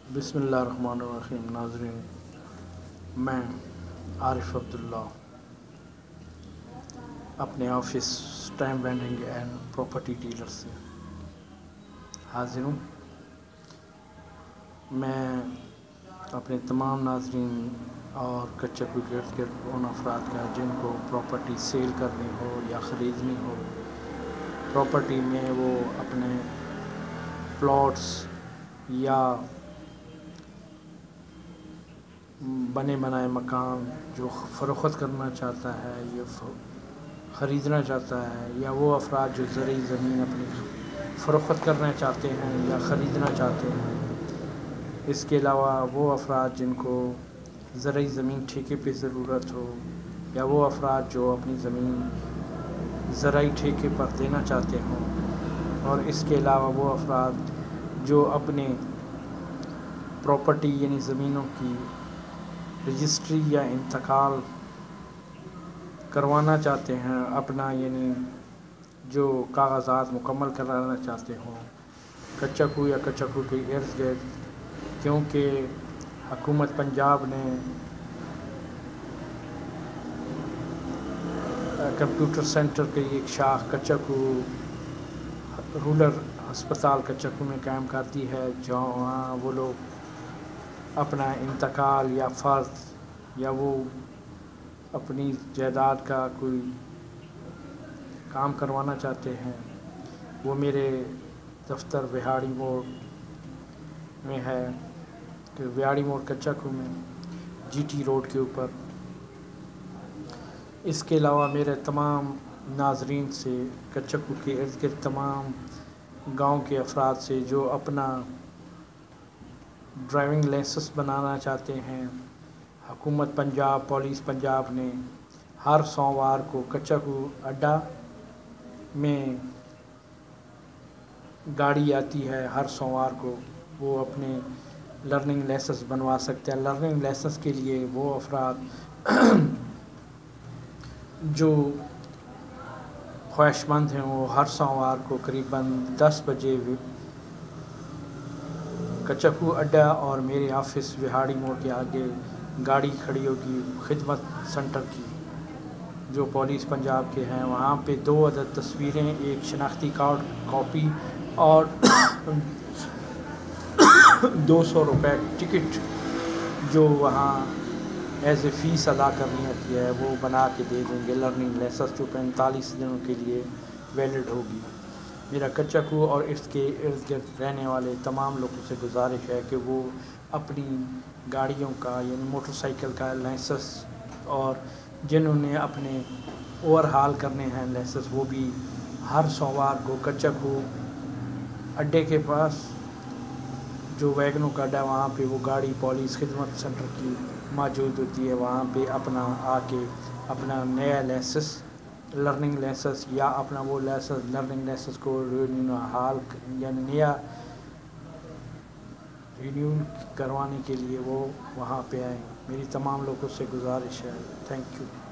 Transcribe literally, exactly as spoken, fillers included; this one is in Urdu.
بسم اللہ الرحمن الرحیم۔ ناظرین، میں عارف عبداللہ اپنے office time vending and property dealer سے حاضر ہوں۔ میں اپنے تمام ناظرین اور کچکو کے ارد گرد ان افراد کا جن کو پراپرٹی سیل کرنی ہو یا خریدنی ہو، پراپرٹی میں وہ اپنے پلاٹس یا بنے بنائے مکان جو فروخت کرنا چاہتا ہے یا خریدنا چاہتا ہے، یا وہ افراد جو زرعی زمین اپنی فروخت کرنا چاہتے ہیں یا خریدنا چاہتے ہیں، اس کے علاوہ وہ افراد جن کو زرعی زمین ٹھیکے پہ ضرورت ہو، یا وہ افراد جو اپنی زمین زرعی ٹھیکے پر دینا چاہتے ہوں، اور اس کے علاوہ وہ افراد جو اپنے پراپرٹی یعنی زمینوں کی رجسٹری یا انتقال کروانا چاہتے ہیں، اپنا یعنی جو کاغذات مکمل کرانا چاہتے ہوں کچکو یا کچکو کے ارد گرد، کیونکہ حکومت پنجاب نے کمپیوٹر سینٹر کی ایک شاخ کچکو رولر ہسپتال کچکو میں قائم کر دی ہے، جہاں وہ لوگ اپنا انتقال یا فرض یا وہ اپنی جائیداد کا کوئی کام کروانا چاہتے ہیں، وہ میرے دفتر وہاڑی موڑ میں ہے، کہ وہاڑی موڑ کچکو میں جی ٹی روڈ کے اوپر۔ اس کے علاوہ میرے تمام ناظرین سے، کچکو کے ارد گرد تمام گاؤں کے افراد سے جو اپنا ڈرائیونگ لائسنس بنانا چاہتے ہیں، حکومت پنجاب، پولیس پنجاب نے ہر سوموار کو کچکو اڈا میں گاڑی آتی ہے، ہر سوموار کو وہ اپنے لرننگ لائسنس بنوا سکتے ہیں۔ لرننگ لائسنس کے لیے وہ افراد جو خواہش مند ہیں وہ ہر سوموار کو قریباً دس بجے کچکو اڈا اور میرے آفس وہاڑی موڑ کے آگے گاڑی کھڑی ہوگی خدمت سینٹر کی جو پولیس پنجاب کے ہیں، وہاں پہ دو عدد تصویریں، ایک شناختی کارڈ کاپی اور دو سو روپے ٹکٹ جو وہاں ایز اے فیس ادا کرنی ہوتی ہے وہ بنا کے دے دیں گے۔ لرننگ لائسنس جو پینتالیس دنوں کے لیے ویلڈ ہوگی۔ میرا کچکو اور اس کے ارد گرد رہنے والے تمام لوگوں سے گزارش ہے کہ وہ اپنی گاڑیوں کا یعنی موٹر سائیکل کا لائسنس، اور جنہوں نے اپنے اوور ہال کرنے ہیں لائسنس، وہ بھی ہر سوموار کو کچکو اڈے کے پاس جو ویگنوں کا اڈا وہاں پہ وہ گاڑی پولیس خدمت سینٹر کی موجود ہوتی ہے، وہاں پہ اپنا آ کے اپنا نیا لائسنس لرننگ لائسنس یا اپنا وہ لائسنس لرننگ لائسنس کو رینیو حال یعنی نیا رینیو کروانے کے لیے وہ وہاں پہ آئیں۔ میری تمام لوگوں سے گزارش ہے۔ Thank you.